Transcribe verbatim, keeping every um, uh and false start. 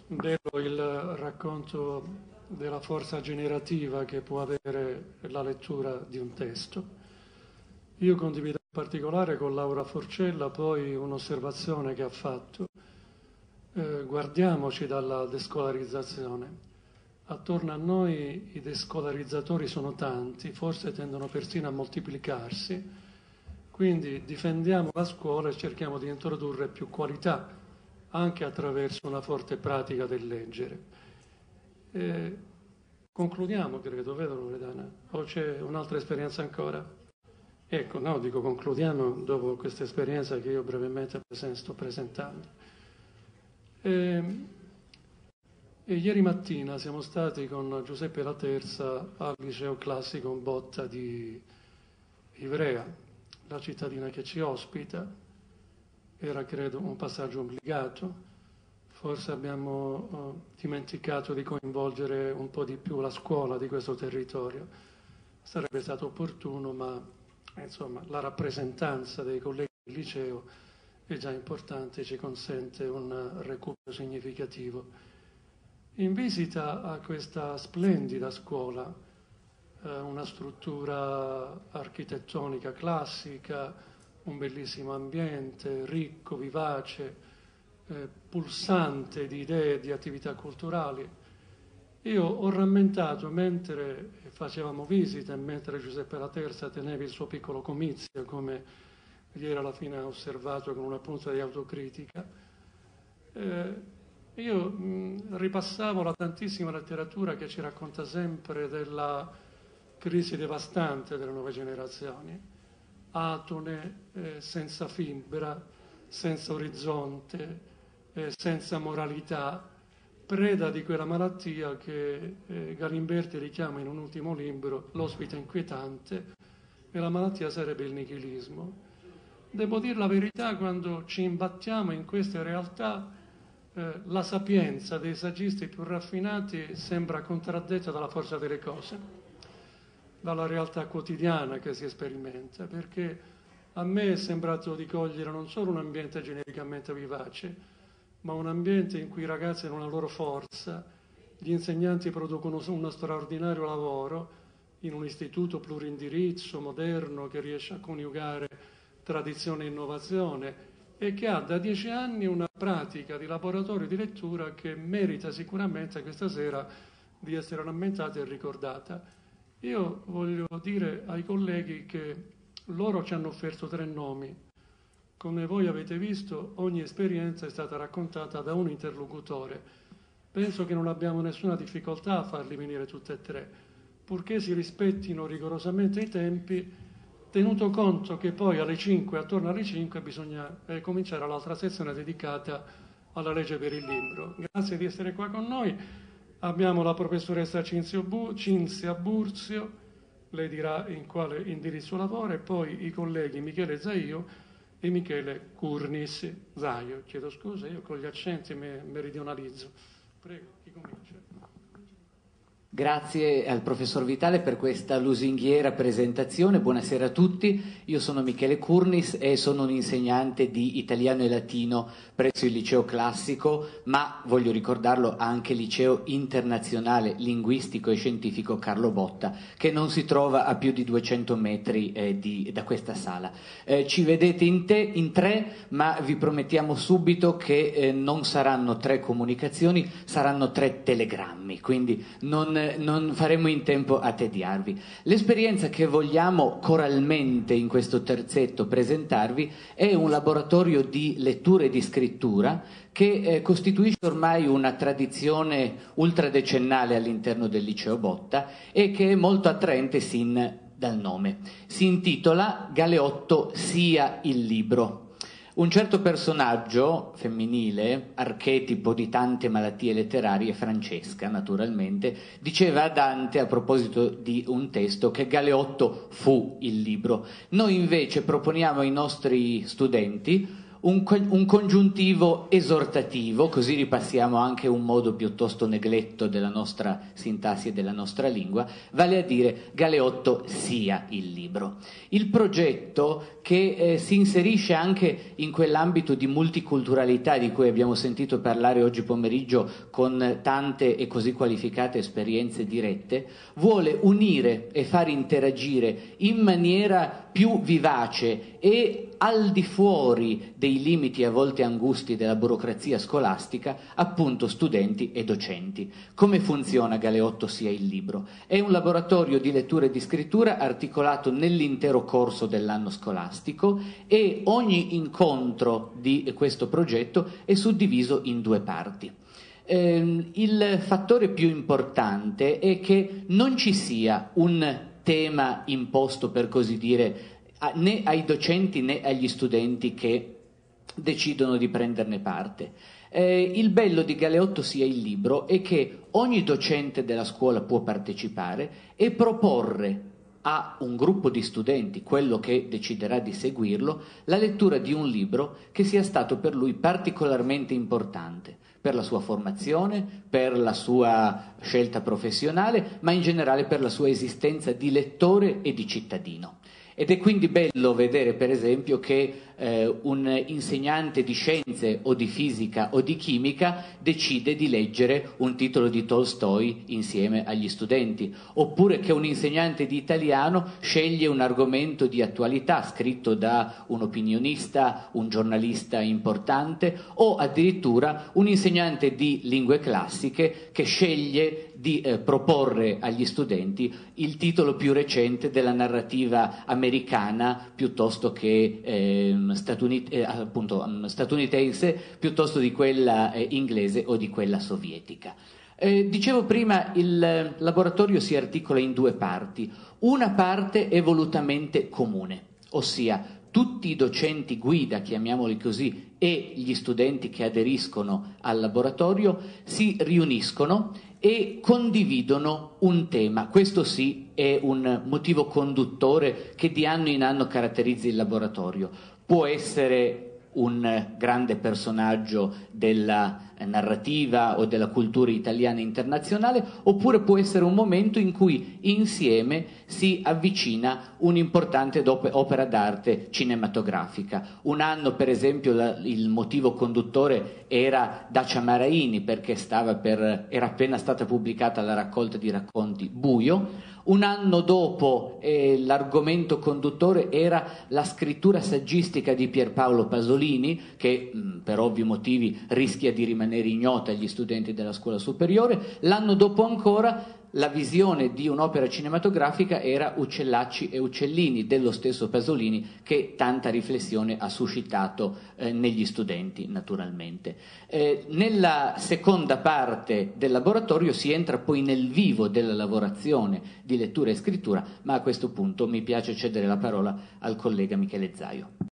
bello il racconto della forza generativa che può avere la lettura di un testo. Io condivido in particolare con Laura Forcella poi un'osservazione che ha fatto. Eh, guardiamoci dalla descolarizzazione. Attorno a noi i descolarizzatori sono tanti, forse tendono persino a moltiplicarsi, quindi difendiamo la scuola e cerchiamo di introdurre più qualità anche attraverso una forte pratica del leggere. Eh, concludiamo, credo, vedo Loredana? O c'è un'altra esperienza ancora? Ecco, no, dico concludiamo dopo questa esperienza che io brevemente sto presentando. Eh, e ieri mattina siamo stati con Giuseppe La Terza al liceo classico Botta di Ivrea, la cittadina che ci ospita. Era credo un passaggio obbligato, forse abbiamo uh, dimenticato di coinvolgere un po' di più la scuola di questo territorio. Sarebbe stato opportuno, ma insomma la rappresentanza dei colleghi del liceo è già importante, ci consente un recupero significativo. In visita a questa splendida scuola, eh, una struttura architettonica classica, un bellissimo ambiente, ricco, vivace, eh, pulsante di idee e di attività culturali. Io ho rammentato, mentre facevamo visita e mentre Giuseppe La Terza teneva il suo piccolo comizio, come ieri alla fine ha osservato con una punta di autocritica, eh, io mh, ripassavo la tantissima letteratura che ci racconta sempre della crisi devastante delle nuove generazioni, atone, eh, senza fibra, senza orizzonte, eh, senza moralità, preda di quella malattia che eh, Galimberti richiama in un ultimo libro, L'ospite inquietante, e la malattia sarebbe il nichilismo. Devo dire la verità, quando ci imbattiamo in queste realtà, eh, la sapienza dei saggisti più raffinati sembra contraddetta dalla forza delle cose, dalla realtà quotidiana che si sperimenta, perché a me è sembrato di cogliere non solo un ambiente genericamente vivace, ma un ambiente in cui i ragazzi hanno la loro forza, gli insegnanti producono uno straordinario lavoro in un istituto plurindirizzo, moderno, che riesce a coniugare tradizione e innovazione e che ha da dieci anni una pratica di laboratorio di lettura che merita sicuramente questa sera di essere rammentata e ricordata. Io voglio dire ai colleghi che loro ci hanno offerto tre nomi. Come voi avete visto, ogni esperienza è stata raccontata da un interlocutore. Penso che non abbiamo nessuna difficoltà a farli venire tutte e tre, purché si rispettino rigorosamente i tempi, tenuto conto che poi alle cinque, attorno alle cinque, bisogna eh, cominciare l'altra sezione dedicata alla legge per il libro. Grazie di essere qua con noi. Abbiamo la professoressa Cinzia Burzio, lei dirà in quale indirizzo lavora, e poi i colleghi Michele Zaio e Michele Curnis. Zaio, chiedo scusa, io con gli accenti me, meridionalizzo. Prego, chi comincia? Grazie al professor Vitale per questa lusinghiera presentazione. Buonasera a tutti, io sono Michele Curnis e sono un insegnante di italiano e latino presso il liceo classico, ma voglio ricordarlo anche liceo internazionale linguistico e scientifico Carlo Botta, che non si trova a più di duecento metri eh, di, da questa sala. Eh, ci vedete in, te, in tre, ma vi promettiamo subito che eh, non saranno tre comunicazioni, saranno tre telegrammi, quindi non non faremo in tempo a tediarvi. L'esperienza che vogliamo coralmente in questo terzetto presentarvi è un laboratorio di lettura e di scrittura che eh, costituisce ormai una tradizione ultradecennale all'interno del liceo Botta e che è molto attraente sin dal nome. Si intitola Galeotto sia il libro. Un certo personaggio femminile, archetipo di tante malattie letterarie, Francesca naturalmente, diceva a Dante a proposito di un testo che Galeotto fu il libro. Noi invece proponiamo ai nostri studenti un, un congiuntivo esortativo, così ripassiamo anche un modo piuttosto negletto della nostra sintassi e della nostra lingua, vale a dire Galeotto sia il libro. Il progetto che eh, si inserisce anche in quell'ambito di multiculturalità di cui abbiamo sentito parlare oggi pomeriggio con tante e così qualificate esperienze dirette, vuole unire e far interagire in maniera più vivace e al di fuori dei limiti a volte angusti della burocrazia scolastica, appunto studenti e docenti. Come funziona Galeotto sia il libro? È un laboratorio di lettura e di scrittura articolato nell'intero corso dell'anno scolastico e ogni incontro di questo progetto è suddiviso in due parti. Eh, il fattore più importante è che non ci sia un tema imposto, per così dire, né ai docenti né agli studenti che decidono di prenderne parte. Eh, il bello di Galeotto sia il libro è che ogni docente della scuola può partecipare e proporre a un gruppo di studenti, quello che deciderà di seguirlo, la lettura di un libro che sia stato per lui particolarmente importante per la sua formazione, per la sua scelta professionale, ma in generale per la sua esistenza di lettore e di cittadino. Ed è quindi bello vedere, per esempio, che eh, un insegnante di scienze o di fisica o di chimica decide di leggere un titolo di Tolstoi insieme agli studenti, oppure che un insegnante di italiano sceglie un argomento di attualità scritto da un opinionista, un giornalista importante, o addirittura un insegnante di lingue classiche che sceglie di eh, proporre agli studenti il titolo più recente della narrativa americana piuttosto che eh, statunit- eh, appunto, statunitense, piuttosto di quella eh, inglese o di quella sovietica. Eh, dicevo prima, il laboratorio si articola in due parti. Una parte è volutamente comune, ossia tutti i docenti guida, chiamiamoli così, e gli studenti che aderiscono al laboratorio si riuniscono e condividono un tema. Questo sì è un motivo conduttore che di anno in anno caratterizza il laboratorio. Può essere un grande personaggio della narrativa o della cultura italiana e internazionale, oppure può essere un momento in cui insieme si avvicina un'importante opera d'arte cinematografica. Un anno, per esempio, la, il motivo conduttore era Dacia Maraini, perché stava per, era appena stata pubblicata la raccolta di racconti Buio. Un anno dopo eh, l'argomento conduttore era la scrittura saggistica di Pierpaolo Pasolini, che mh, per ovvi motivi rischia di rimanere ignota agli studenti della scuola superiore. L'anno dopo ancora la visione di un'opera cinematografica era Uccellacci e Uccellini, dello stesso Pasolini, che tanta riflessione ha suscitato eh, negli studenti, naturalmente. Eh, nella seconda parte del laboratorio si entra poi nel vivo della lavorazione di lettura e scrittura, ma a questo punto mi piace cedere la parola al collega Michele Zaio.